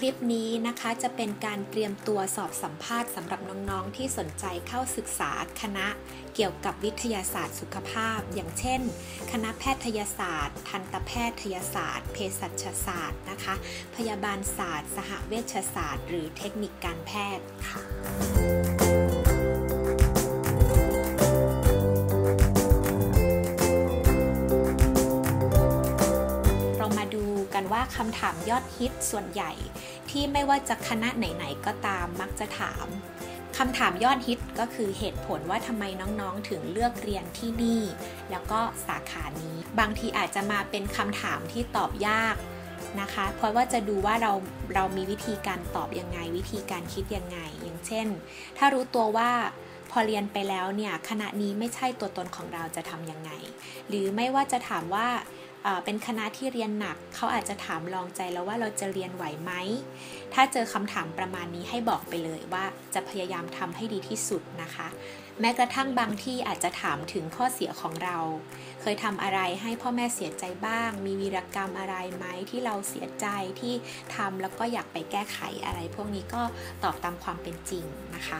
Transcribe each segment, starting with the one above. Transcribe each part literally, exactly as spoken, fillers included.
ลิปนี้นะคะจะเป็นการเตรียมตัวสอบสัมภาษณ์สำหรับน้องๆที่สนใจเข้าศึกษาคณะเกี่ยวกับวิทยาศาสตร์สุขภาพอย่างเช่นคณะแพทยศาสตร์ทันตแพทยศาสตร์เภสัชศาสตร์นะคะพยาบาลศาสตร์สหเวชศาสตร์หรือเทคนิคการแพทย์ค่ะกันว่าคำถามยอดฮิตส่วนใหญ่ที่ไม่ว่าจะคณะไหนๆก็ตามมักจะถามคำถามยอดฮิตก็คือเหตุผลว่าทำไมน้องๆถึงเลือกเรียนที่นี่แล้วก็สาขานี้บางทีอาจจะมาเป็นคำถามที่ตอบยากนะคะเพราะว่าจะดูว่าเราเรามีวิธีการตอบยังไงวิธีการคิดยังไงอย่างเช่นถ้ารู้ตัวว่าพอเรียนไปแล้วเนี่ยคณะนี้ไม่ใช่ตัวตนของเราจะทำยังไงหรือไม่ว่าจะถามว่าเป็นคณะที่เรียนหนักเขาอาจจะถามลองใจแล้วว่าเราจะเรียนไหวไหมถ้าเจอคำถามประมาณนี้ให้บอกไปเลยว่าจะพยายามทำให้ดีที่สุดนะคะแม้กระทั่งบางที่อาจจะถามถึงข้อเสียของเราเคยทำอะไรให้พ่อแม่เสียใจบ้างมีวีรกรรมอะไรไหมที่เราเสียใจที่ทำแล้วก็อยากไปแก้ไขอะไรพวกนี้ก็ตอบตามความเป็นจริงนะคะ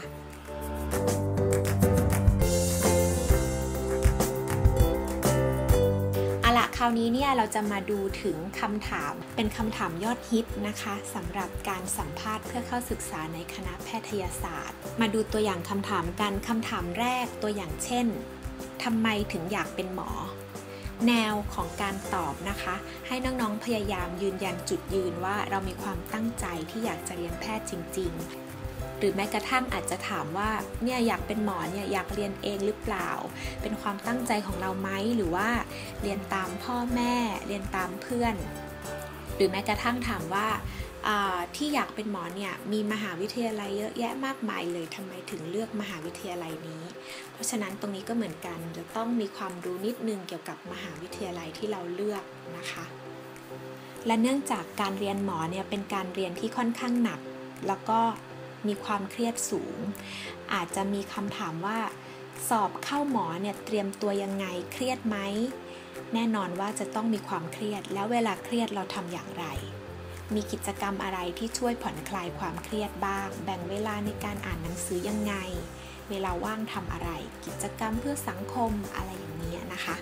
คราวนี้เนี่ยเราจะมาดูถึงคำถามเป็นคำถามยอดฮิตนะคะสำหรับการสัมภาษณ์เพื่อเข้าศึกษาในคณะแพทยศาสตร์มาดูตัวอย่างคำถามกันคำถามแรกตัวอย่างเช่นทำไมถึงอยากเป็นหมอแนวของการตอบนะคะให้น้องๆพยายามยืนยันจุดยืนว่าเรามีความตั้งใจที่อยากจะเรียนแพทย์จริงๆหรือแม้กระทั่งอาจจะถามว่าเนี่ยอยากเป็นหมอเนี่ยอยากเรียนเองหรือเปล่าเป็นความตั้งใจของเราไหมหรือว่าเรียนตามพ่อแม่เรียนตามเพื่อนหรือแม้กระทั่งถามว่าที่อยากเป็นหมอเนี่ยมีมหาวิทยาลัยเยอะแยะมากมายเลยทำไมถึงเลือกมหาวิทยาลัยนี้เพราะฉะนั้นตรงนี้ก็เหมือนกันจะต้องมีความรู้นิดนึงเกี่ยวกับมหาวิทยาลัยที่เราเลือกนะคะและเนื่องจากการเรียนหมอเนี่ยเป็นการเรียนที่ค่อนข้างหนักแล้วก็มีความเครียดสูงอาจจะมีคำถามว่าสอบเข้าหมอเนี่ยเตรียมตัวยังไงเครียดไหมแน่นอนว่าจะต้องมีความเครียดแล้วเวลาเครียดเราทำอย่างไรมีกิจกรรมอะไรที่ช่วยผ่อนคลายความเครียดบ้างแบ่งเวลาในการอ่านหนังสือยังไงเวลาว่างทำอะไรกิจกรรมเพื่อสังคมอะไรอย่างนี้นะคะ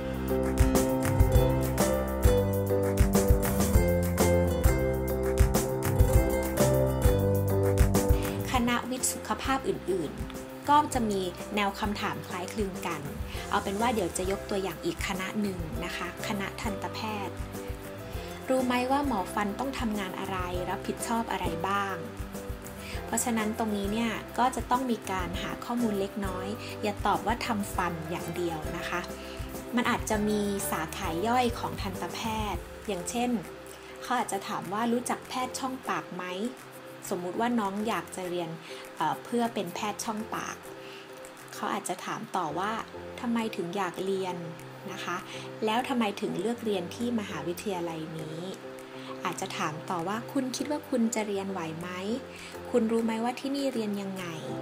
คณะวิทย์สุขภาพอื่นๆก็จะมีแนวคำถามคล้ายคลึงกันเอาเป็นว่าเดี๋ยวจะยกตัวอย่างอีกคณะหนึ่งนะคะคณะทันตแพทย์รู้ไหมว่าหมอฟันต้องทำงานอะไรรับผิดชอบอะไรบ้างเพราะฉะนั้นตรงนี้เนี่ยก็จะต้องมีการหาข้อมูลเล็กน้อยอย่าตอบว่าทำฟันอย่างเดียวนะคะมันอาจจะมีสาขาย่อยของทันตแพทย์อย่างเช่นเขาอาจจะถามว่ารู้จักแพทย์ช่องปากไหมสมมุติว่าน้องอยากจะเรียน เอ่อ เพื่อเป็นแพทย์ช่องปากเขาอาจจะถามต่อว่าทำไมถึงอยากเรียนนะคะแล้วทำไมถึงเลือกเรียนที่มหาวิทยาลัยนี้อาจจะถามต่อว่าคุณคิดว่าคุณจะเรียนไหวไหมคุณรู้ไหมว่าที่นี่เรียนยังไง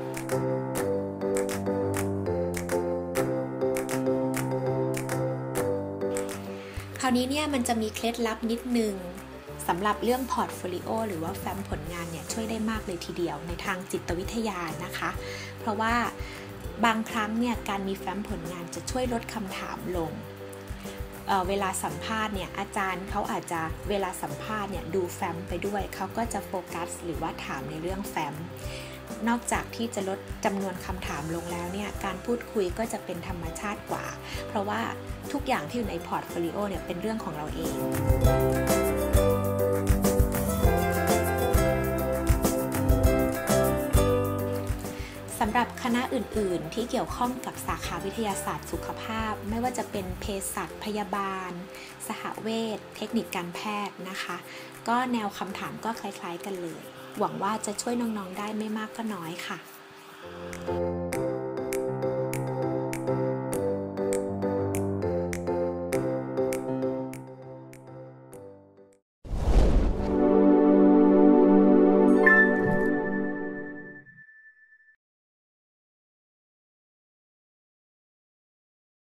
คราวนี้เนี่ยมันจะมีเคล็ดลับนิดนึงสำหรับเรื่องพอร์ตโฟลิโอหรือว่าแฟ้มผลงานเนี่ยช่วยได้มากเลยทีเดียวในทางจิตวิทยานะคะเพราะว่าบางครั้งเนี่ยการมีแฟ้มผลงานจะช่วยลดคำถามลง เอ่อ เวลาสัมภาษณ์เนี่ยอาจารย์เขาอาจจะเวลาสัมภาษณ์เนี่ยดูแฟ้มไปด้วยเขาก็จะโฟกัสหรือว่าถามในเรื่องแฟ้มนอกจากที่จะลดจำนวนคำถามลงแล้วเนี่ยการพูดคุยก็จะเป็นธรรมชาติกว่าเพราะว่าทุกอย่างที่อยู่ในพอร์ตโฟลิโอเนี่ยเป็นเรื่องของเราเองสำหรับคณะอื่นๆที่เกี่ยวข้องกับสาขาวิทยาศาสตร์สุขภาพไม่ว่าจะเป็นเภสัชพยาบาลสหเวชเทคนิคการแพทย์นะคะก็แนวคำถามก็คล้ายๆกันเลยหวังว่าจะช่วยน้องๆได้ไม่มากก็น้อยค่ะ